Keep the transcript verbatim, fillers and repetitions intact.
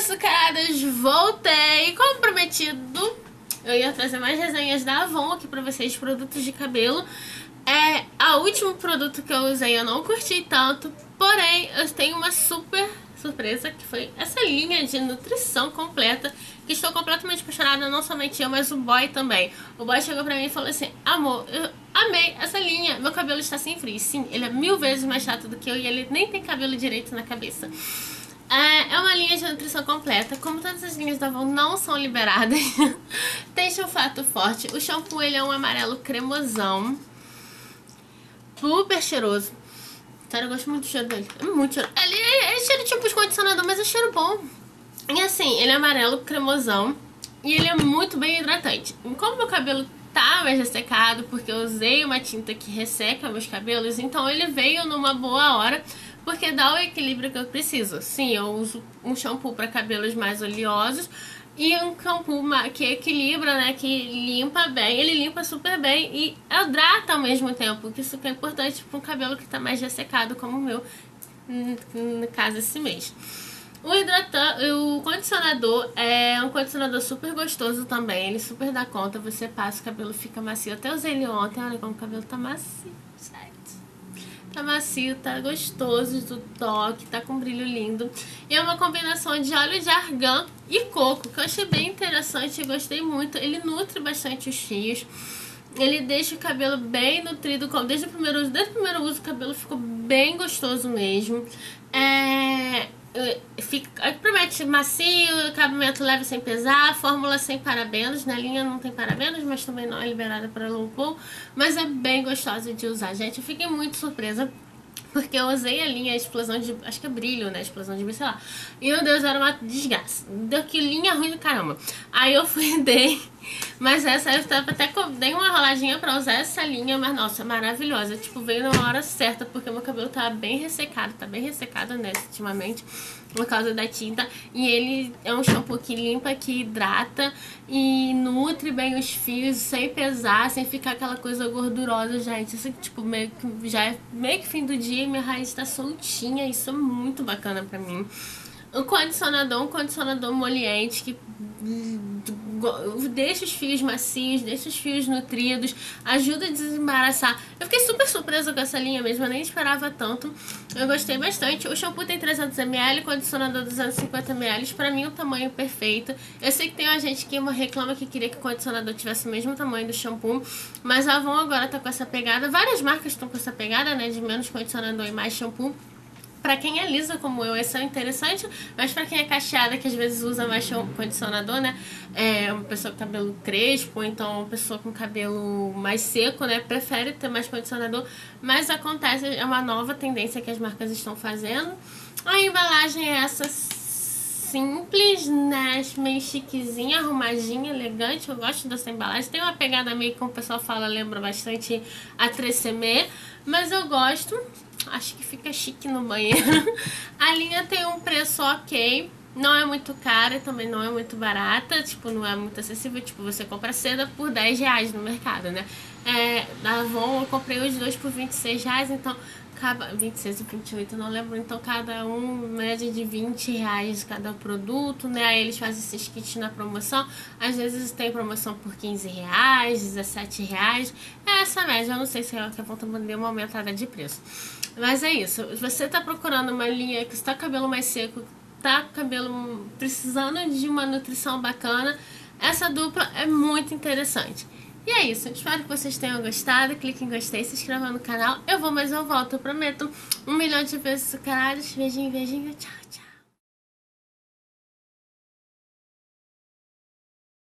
açucaradas, voltei. Como prometido, eu ia trazer mais resenhas da Avon aqui pra vocês, produtos de cabelo. É, o último produto que eu usei eu não curti tanto, porém eu tenho uma super surpresa, que foi essa linha de nutrição completa, que estou completamente apaixonada, não somente eu, mas o boy também. O boy chegou pra mim e falou assim: amor, eu amei essa linha, meu cabelo está sem frizz. Sim, ele é mil vezes mais chato do que eu e ele nem tem cabelo direito na cabeça. É, é uma linha de nutrição completa. Como todas as linhas da Avon não são liberadas, tem sulfato forte. O shampoo ele é um amarelo cremosão, super cheiroso. Sério, eu gosto muito do cheiro dele. É muito cheiro. Ele é, é cheiro tipo de condicionador, mas é cheiro bom. E assim, ele é amarelo cremosão e ele é muito bem hidratante. E como meu cabelo tá mais ressecado, porque eu usei uma tinta que resseca meus cabelos, então ele veio numa boa hora, porque dá o equilíbrio que eu preciso. Sim, eu uso um shampoo para cabelos mais oleosos e um shampoo que equilibra, né, que limpa bem. Ele limpa super bem e hidrata ao mesmo tempo, que isso que é importante para um cabelo que tá mais ressecado como o meu, no caso esse mês. O hidratante, o condicionador é um condicionador super gostoso também. Ele super dá conta, você passa, o cabelo fica macio. Até usei ele ontem, olha como o cabelo tá macio, gente. Tá macio, tá gostoso do toque, tá com brilho lindo. E é uma combinação de óleo de argan e coco, que eu achei bem interessante e gostei muito. Ele nutre bastante os fios. Ele deixa o cabelo bem nutrido, desde o primeiro uso. Desde o primeiro uso o cabelo ficou bem gostoso mesmo. É... Fica, promete macio, acabamento leve sem pesar, fórmula sem parabenos. Na linha não tem parabenos, mas também não é liberada para low pool. Mas é bem gostosa de usar, gente. Eu fiquei muito surpresa, porque eu usei a linha explosão de... acho que é brilho, né? Explosão de brilho, sei lá. E, meu Deus, era uma desgraça. Deu que linha ruim do caramba. Aí eu fui e dei... Mas essa eu tava até... dei uma roladinha pra usar essa linha, mas, nossa, maravilhosa. Tipo, veio na hora certa, porque meu cabelo tava bem ressecado. Tá bem ressecado, né, ultimamente, por causa da tinta. E ele é um shampoo que limpa, que hidrata e nutre bem os fios, sem pesar, sem ficar aquela coisa gordurosa, gente. Isso, tipo, meio que já é meio que fim do dia e minha raiz tá soltinha. Isso é muito bacana pra mim. O condicionador, um condicionador moliente que deixa os fios macios, deixa os fios nutridos, ajuda a desembaraçar. Eu fiquei super surpresa com essa linha mesmo, eu nem esperava tanto. Eu gostei bastante. O shampoo tem trezentos mililitros, o condicionador duzentos e cinquenta mililitros. Pra mim, o tamanho perfeito. Eu sei que tem uma gente que reclama que queria que o condicionador tivesse o mesmo tamanho do shampoo, mas a Avon agora tá com essa pegada. Várias marcas estão com essa pegada, né, de menos condicionador e mais shampoo. Pra quem é lisa como eu, esse é interessante, mas pra quem é cacheada, que às vezes usa mais condicionador, né, é uma pessoa com cabelo crespo, ou então uma pessoa com cabelo mais seco, né, prefere ter mais condicionador, mas acontece, é uma nova tendência que as marcas estão fazendo. A embalagem é essa simples, né, meio chiquezinha, arrumadinha, elegante. Eu gosto dessa embalagem, tem uma pegada meio, como o pessoal fala, lembra bastante a três C M, mas eu gosto. Acho que fica chique no banheiro. A linha tem um preço ok, não é muito cara e também não é muito barata, tipo, não é muito acessível. Tipo, você compra seda por dez reais no mercado, né? É, da Avon eu comprei os dois por vinte e seis reais, então cada... vinte e seis e vinte e oito, não lembro. Então cada um, média de vinte reais cada produto, né? Aí eles fazem esses kits na promoção. Às vezes tem promoção por quinze reais, dezessete reais. É essa média, eu não sei se é que a Avon tá dando uma aumentada de preço. Mas é isso, você tá procurando uma linha que está com cabelo mais seco, tá com cabelo precisando de uma nutrição bacana, essa dupla é muito interessante. E é isso, espero que vocês tenham gostado, clique em gostei, se inscreva no canal, eu vou, mas eu volto, eu prometo, um milhão de vezes açucarados, beijinho, beijinho, tchau, tchau.